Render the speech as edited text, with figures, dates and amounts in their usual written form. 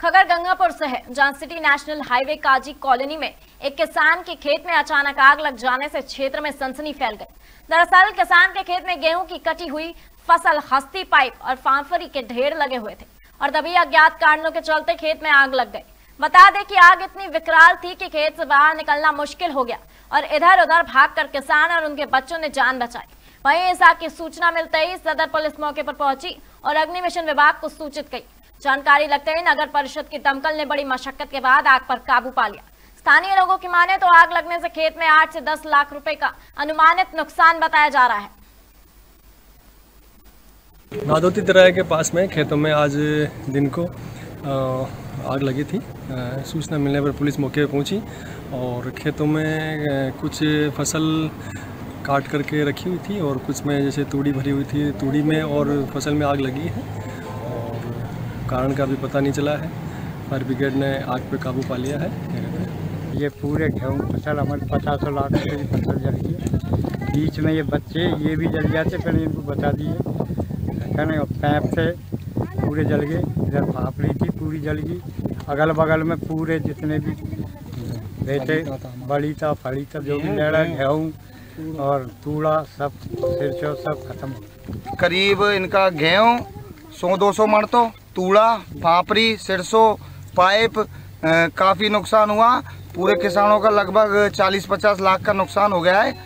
खबर गंगापुर से है, जहां city national highway Kazi colony में एक किसान के खेत में अचानक आग लग जाने से क्षेत्र में सनसनी फैल गई। दरअसल किसान के खेत में गेहूं की कटी हुई फसल, हस्ती पाइप और फांफरी के ढेर लगे हुए थे और तभी अज्ञात कारणों के चलते खेत में आग लग गई। बता दें कि आग इतनी विकराल थी कि खेत से बाहर निकलना मुश्किल हो गया और इधर उधर भागकर किसान और उनके बच्चों ने जान बचाई। वहीं इस आग की सूचना मिलते ही सदर पुलिस मौके पर पहुंची और अग्निशमन विभाग को सूचित की। जानकारी लगते ही नगर परिषद की दमकल ने बड़ी मशक्कत के बाद आग पर काबू पा लिया। स्थानीय लोगों की माने तो आग लगने से खेत में 8 से 10 लाख रुपए का अनुमानित नुकसान बताया जा रहा है। नादौती दराय के पास में खेतों में आज दिन को आग लगी थी। सूचना मिलने पर पुलिस मौके पर पहुंची और खेतों में कुछ फसल काट करके रखी हुई थी और कुछ में जैसे तूड़ी भरी हुई थी, तूड़ी में और फसल में आग लगी है और कारण का भी पता नहीं चला है। फायर ब्रिगेड ने आग पे काबू पा लिया है। ये पूरे गेहूँ फसल हमारे 50 लाख रुपये की फसल जल गई। बीच में ये बच्चे ये भी जल जाते, पहले इनको बता दिए कहने पैप से पूरे जल गए। इधर फाफड़ी थी पूरी जल गई। अगल बगल में पूरे जितने भी बेटे बड़ी था फड़ी था जो भी लड़ा गेहूँ और तूड़ा सब सिरचो सब खत्म। करीब इनका गेहूँ 100-200 मण, तो तूड़ा, फाफड़ी, सिरसों, पाइप काफ़ी नुकसान हुआ। पूरे किसानों का लगभग 40-50 लाख का नुकसान हो गया है।